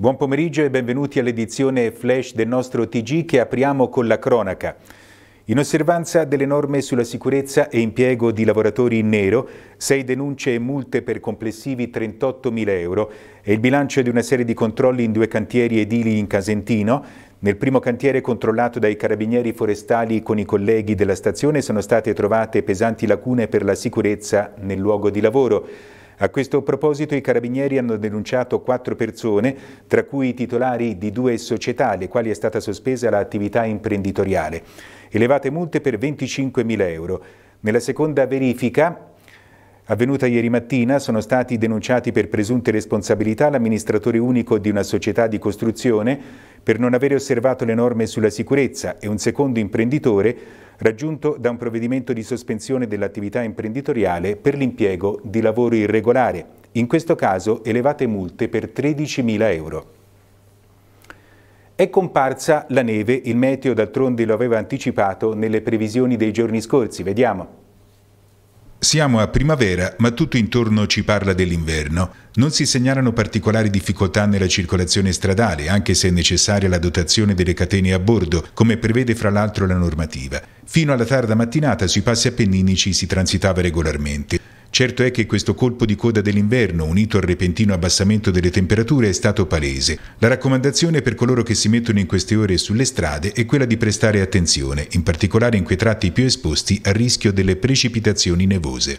Buon pomeriggio e benvenuti all'edizione flash del nostro TG che apriamo con la cronaca. In osservanza delle norme sulla sicurezza e impiego di lavoratori in nero, 6 denunce e multe per complessivi 38.000 euro e il bilancio di una serie di controlli in 2 cantieri edili in Casentino. Nel primo cantiere controllato dai carabinieri forestali con i colleghi della stazione sono state trovate pesanti lacune per la sicurezza nel luogo di lavoro. A questo proposito i carabinieri hanno denunciato 4 persone, tra cui i titolari di 2 società, alle quali è stata sospesa l'attività imprenditoriale. Elevate multe per 25.000 euro. Nella seconda verifica, avvenuta ieri mattina, sono stati denunciati per presunte responsabilità l'amministratore unico di una società di costruzione per non avere osservato le norme sulla sicurezza e un secondo imprenditore raggiunto da un provvedimento di sospensione dell'attività imprenditoriale per l'impiego di lavoro irregolare. In questo caso elevate multe per 13.000 euro. È comparsa la neve, il meteo d'altronde lo aveva anticipato nelle previsioni dei giorni scorsi. Vediamo. Siamo a primavera, ma tutto intorno ci parla dell'inverno. Non si segnalano particolari difficoltà nella circolazione stradale, anche se è necessaria la dotazione delle catene a bordo, come prevede fra l'altro la normativa. Fino alla tarda mattinata sui passi appenninici si transitava regolarmente. Certo è che questo colpo di coda dell'inverno, unito al repentino abbassamento delle temperature, è stato palese. La raccomandazione per coloro che si mettono in queste ore sulle strade è quella di prestare attenzione, in particolare in quei tratti più esposti al rischio delle precipitazioni nevose.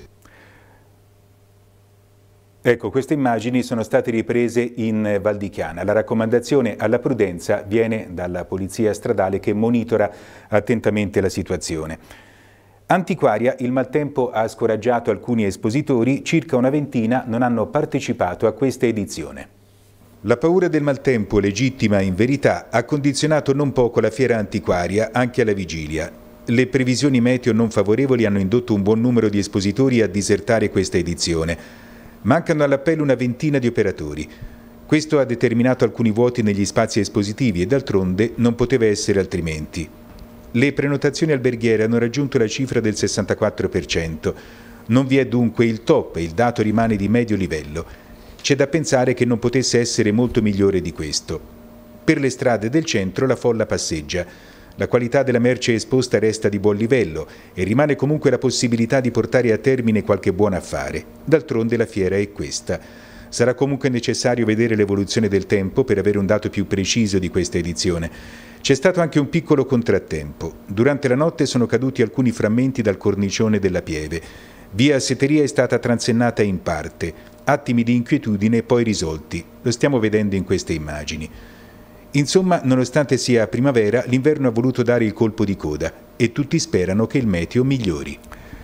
Ecco, queste immagini sono state riprese in Val di Chiana. La raccomandazione alla prudenza viene dalla Polizia Stradale che monitora attentamente la situazione. Antiquaria, il maltempo ha scoraggiato alcuni espositori, circa una ventina non hanno partecipato a questa edizione. La paura del maltempo, legittima in verità, ha condizionato non poco la fiera antiquaria anche alla vigilia. Le previsioni meteo non favorevoli hanno indotto un buon numero di espositori a disertare questa edizione. Mancano all'appello una ventina di operatori. Questo ha determinato alcuni vuoti negli spazi espositivi e d'altronde non poteva essere altrimenti. Le prenotazioni alberghiere hanno raggiunto la cifra del 64%. Non vi è dunque il top e il dato rimane di medio livello. C'è da pensare che non potesse essere molto migliore di questo. Per le strade del centro la folla passeggia. La qualità della merce esposta resta di buon livello e rimane comunque la possibilità di portare a termine qualche buon affare. D'altronde la fiera è questa. Sarà comunque necessario vedere l'evoluzione del tempo per avere un dato più preciso di questa edizione. C'è stato anche un piccolo contrattempo. Durante la notte sono caduti alcuni frammenti dal cornicione della Pieve. Via Setteria è stata transennata in parte. Attimi di inquietudine poi risolti. Lo stiamo vedendo in queste immagini. Insomma, nonostante sia primavera, l'inverno ha voluto dare il colpo di coda e tutti sperano che il meteo migliori.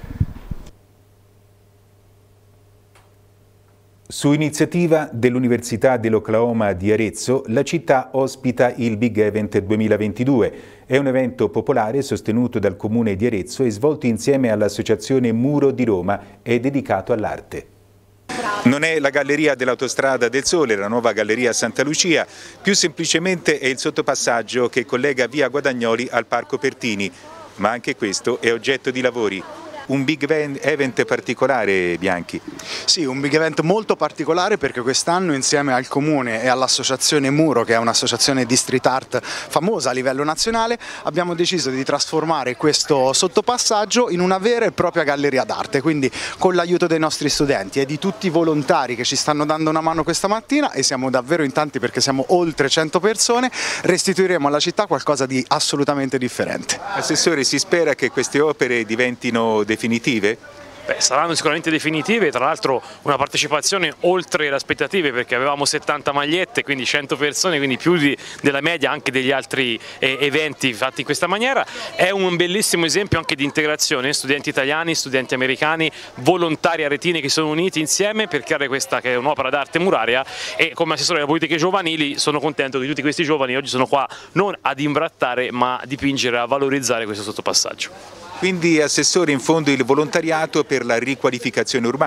Su iniziativa dell'Università dell'Oklahoma di Arezzo, la città ospita il Big Event 2022. È un evento popolare sostenuto dal Comune di Arezzo e svolto insieme all'Associazione Muro di Roma e dedicato all'arte. Non è la Galleria dell'Autostrada del Sole, la nuova Galleria Santa Lucia, più semplicemente è il sottopassaggio che collega via Guadagnoli al Parco Pertini, ma anche questo è oggetto di lavori. Un big event particolare, Bianchi? Sì, un big event molto particolare perché quest'anno insieme al Comune e all'Associazione Muro, che è un'associazione di street art famosa a livello nazionale, abbiamo deciso di trasformare questo sottopassaggio in una vera e propria galleria d'arte, quindi con l'aiuto dei nostri studenti e di tutti i volontari che ci stanno dando una mano questa mattina, e siamo davvero in tanti perché siamo oltre 100 persone, restituiremo alla città qualcosa di assolutamente differente. Assessore, si spera che queste opere diventino definitive? Saranno sicuramente definitive, tra l'altro una partecipazione oltre le aspettative perché avevamo 70 magliette, quindi 100 persone, quindi più della media anche degli altri eventi fatti in questa maniera. È un bellissimo esempio anche di integrazione, studenti italiani, studenti americani, volontari aretini che sono uniti insieme per creare questa che è un'opera d'arte muraria, e come assessore alle politiche giovanili sono contento che tutti questi giovani oggi sono qua non ad imbrattare ma a dipingere, a valorizzare questo sottopassaggio. Quindi, Assessore, in fondo il volontariato per la riqualificazione urbana?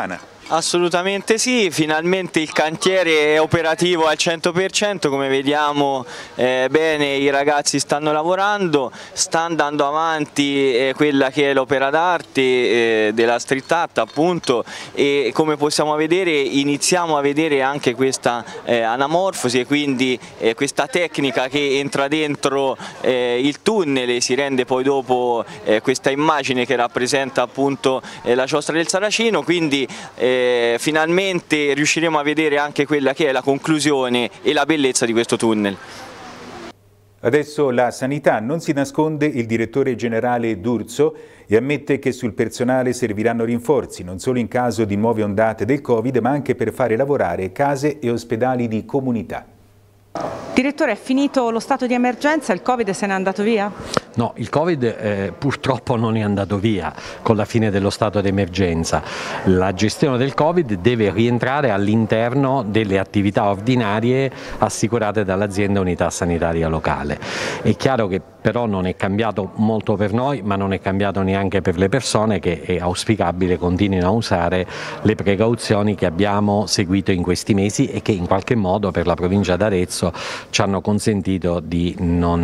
Assolutamente sì, finalmente il cantiere è operativo al 100%, come vediamo bene i ragazzi stanno lavorando, sta andando avanti quella che è l'opera d'arte della street art appunto, e come possiamo vedere iniziamo a vedere anche questa anamorfosi e quindi questa tecnica che entra dentro il tunnel e si rende poi dopo questa immagine che rappresenta appunto la giostra del Saracino, quindi finalmente riusciremo a vedere anche quella che è la conclusione e la bellezza di questo tunnel. Adesso la sanità. Non si nasconde il direttore generale D'Urso e ammette che sul personale serviranno rinforzi, non solo in caso di nuove ondate del Covid, ma anche per fare lavorare case e ospedali di comunità. Direttore, è finito lo stato di emergenza? Il Covid se n'è andato via? No, il Covid purtroppo non è andato via con la fine dello stato di emergenza. La gestione del Covid deve rientrare all'interno delle attività ordinarie assicurate dall'azienda unità sanitaria locale. È chiaro che però non è cambiato molto per noi, ma non è cambiato neanche per le persone, che è auspicabile continuino a usare le precauzioni che abbiamo seguito in questi mesi e che in qualche modo per la provincia d'Arezzo ci hanno consentito di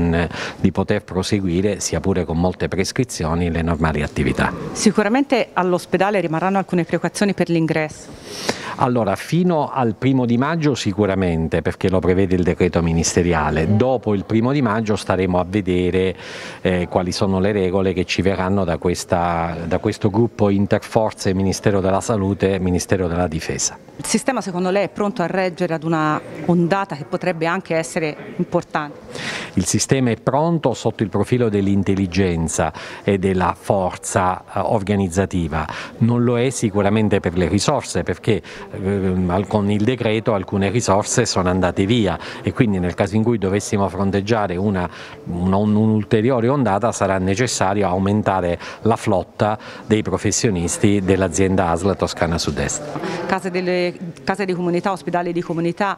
poter proseguire, sia pure con molte prescrizioni, le normali attività. Sicuramente all'ospedale rimarranno alcune precauzioni per l'ingresso. Allora, fino al 1° maggio sicuramente, perché lo prevede il decreto ministeriale. Dopo il 1° maggio staremo a vedere quali sono le regole che ci verranno da questo gruppo interforze Ministero della Salute e Ministero della Difesa. Il sistema secondo lei è pronto a reggere ad una ondata che potrebbe anche essere importante? Il sistema è pronto sotto il profilo dell'intelligenza e della forza organizzativa, non lo è sicuramente per le risorse, perché con il decreto alcune risorse sono andate via e quindi nel caso in cui dovessimo fronteggiare un'ulteriore ondata sarà necessario aumentare la flotta dei professionisti dell'azienda ASL Toscana Sud-Est. Case di comunità, ospedali di comunità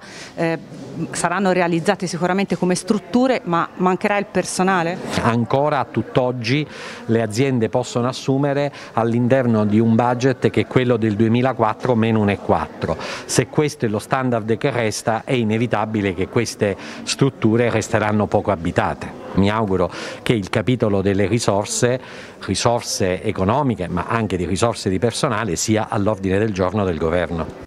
saranno realizzate sicuramente come strutture, ma mancherà il personale? Ancora a tutt'oggi le aziende possono assumere all'interno di un budget che è quello del 2004 meno 1,4. Se questo è lo standard che resta, è inevitabile che queste strutture resteranno poco abitate. Mi auguro che il capitolo delle risorse economiche ma anche di risorse di personale sia all'ordine del giorno del Governo.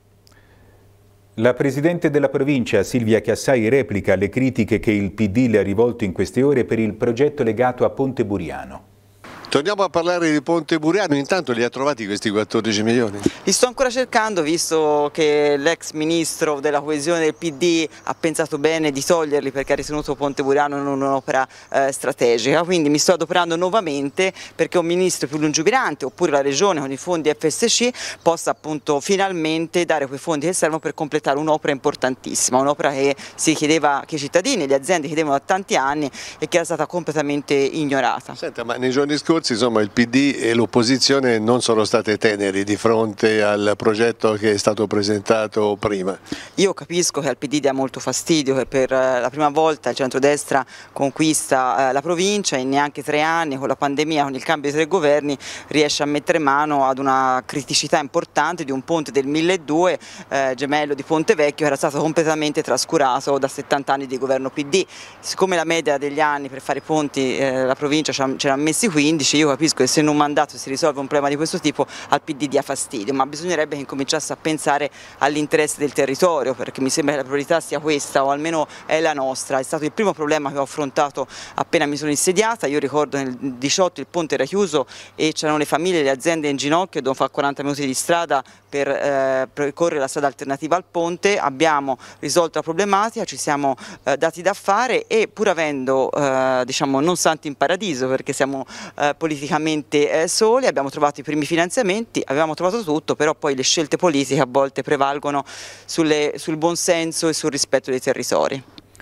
La Presidente della Provincia, Silvia Chiassai, replica alle critiche che il PD le ha rivolto in queste ore per il progetto legato a Ponte Buriano. Torniamo a parlare di Ponte Buriano, intanto li ha trovati questi 14 milioni? Li sto ancora cercando, visto che l'ex ministro della coesione del PD ha pensato bene di toglierli perché ha ritenuto Ponte Buriano non un'opera strategica, quindi mi sto adoperando nuovamente perché un ministro più lungimirante oppure la regione con i fondi FSC possa appunto finalmente dare quei fondi che servono per completare un'opera importantissima, un'opera che i cittadini e le aziende chiedevano da tanti anni e che era stata completamente ignorata. Senta, ma nei giorni scorsi insomma il PD e l'opposizione non sono state teneri di fronte al progetto che è stato presentato prima. Io capisco che al PD dia molto fastidio che per la prima volta il centrodestra conquista la provincia e in neanche 3 anni con la pandemia, con il cambio di 3 governi, riesce a mettere mano ad una criticità importante di un ponte del 1200, gemello di Ponte Vecchio, che era stato completamente trascurato da 70 anni di governo PD. Siccome la media degli anni per fare i ponti la provincia ce l'ha messi 15, io capisco che se in un mandato si risolve un problema di questo tipo al PD dia fastidio, ma bisognerebbe che incominciasse a pensare all'interesse del territorio, perché mi sembra che la priorità sia questa, o almeno è la nostra. È stato il primo problema che ho affrontato appena mi sono insediata. Io ricordo nel 2018 il ponte era chiuso e c'erano le famiglie e le aziende in ginocchio, dovevano fare 40 minuti di strada per percorrere la strada alternativa al ponte. Abbiamo risolto la problematica, ci siamo dati da fare e pur avendo diciamo non santi in paradiso, perché siamo politicamente soli, abbiamo trovato i primi finanziamenti, avevamo trovato tutto, però poi le scelte politiche a volte prevalgono sul buonsenso e sul rispetto dei territori.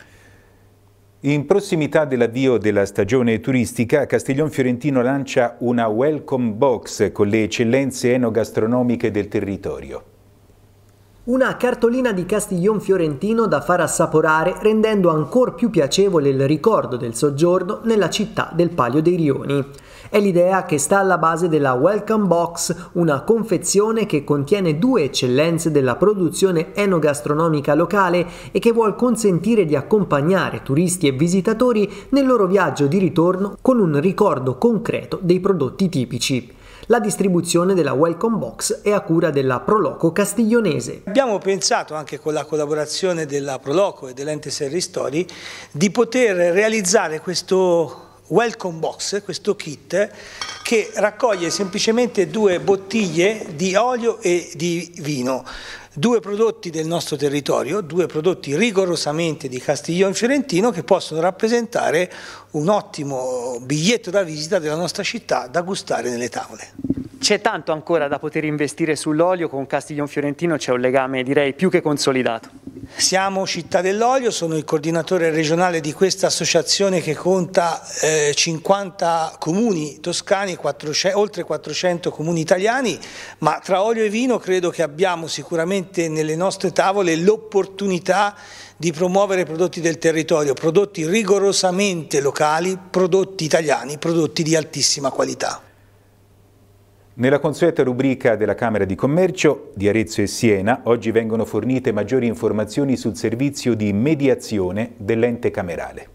In prossimità dell'avvio della stagione turistica, Castiglion Fiorentino lancia una welcome box con le eccellenze enogastronomiche del territorio. Una cartolina di Castiglion Fiorentino da far assaporare, rendendo ancor più piacevole il ricordo del soggiorno nella città del Palio dei Rioni. È l'idea che sta alla base della Welcome Box, una confezione che contiene 2 eccellenze della produzione enogastronomica locale e che vuol consentire di accompagnare turisti e visitatori nel loro viaggio di ritorno con un ricordo concreto dei prodotti tipici. La distribuzione della Welcome Box è a cura della Proloco castiglionese. Abbiamo pensato, anche con la collaborazione della Proloco e dell'ente Serristori, di poter realizzare questo Welcome Box, questo kit che raccoglie semplicemente 2 bottiglie di olio e di vino, 2 prodotti del nostro territorio, 2 prodotti rigorosamente di Castiglion Fiorentino che possono rappresentare un ottimo biglietto da visita della nostra città da gustare nelle tavole. C'è tanto ancora da poter investire sull'olio, con Castiglion Fiorentino c'è un legame direi più che consolidato. Siamo Città dell'Olio, sono il coordinatore regionale di questa associazione che conta 50 comuni toscani, oltre 400 comuni italiani, ma tra olio e vino credo che abbiamo sicuramente nelle nostre tavole l'opportunità di promuovere prodotti del territorio, prodotti rigorosamente locali, prodotti italiani, prodotti di altissima qualità. Nella consueta rubrica della Camera di Commercio di Arezzo e Siena, oggi vengono fornite maggiori informazioni sul servizio di mediazione dell'ente camerale.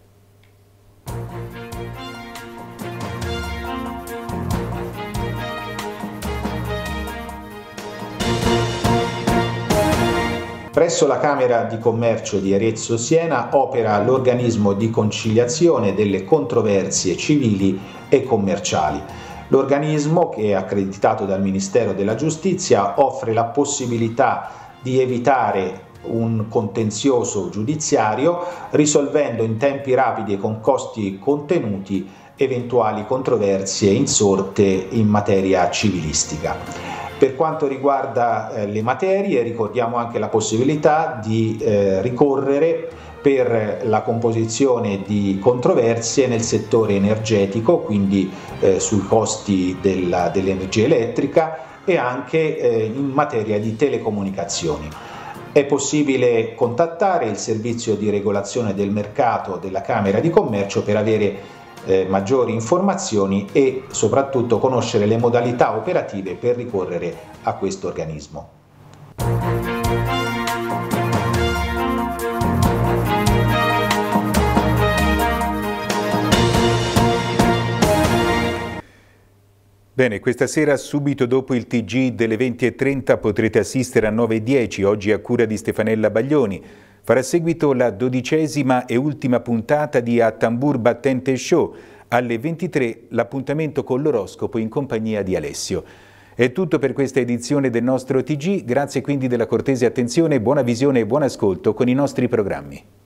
Presso la Camera di Commercio di Arezzo e Siena opera l'organismo di conciliazione delle controversie civili e commerciali. L'organismo, che è accreditato dal Ministero della Giustizia, offre la possibilità di evitare un contenzioso giudiziario, risolvendo in tempi rapidi e con costi contenuti eventuali controversie insorte in materia civilistica. Per quanto riguarda le materie, ricordiamo anche la possibilità di ricorrere per la composizione di controversie nel settore energetico, quindi sui costi dell'energia elettrica e anche in materia di telecomunicazioni. È possibile contattare il servizio di regolazione del mercato della Camera di Commercio per avere maggiori informazioni e soprattutto conoscere le modalità operative per ricorrere a questo organismo. Bene, questa sera subito dopo il TG delle 20:30 potrete assistere a 9:10, oggi a cura di Stefanella Baglioni. Farà seguito la 12ª e ultima puntata di A Tambur Battente Show. Alle 23 l'appuntamento con l'oroscopo in compagnia di Alessio. È tutto per questa edizione del nostro TG, grazie quindi della cortese attenzione, buona visione e buon ascolto con i nostri programmi.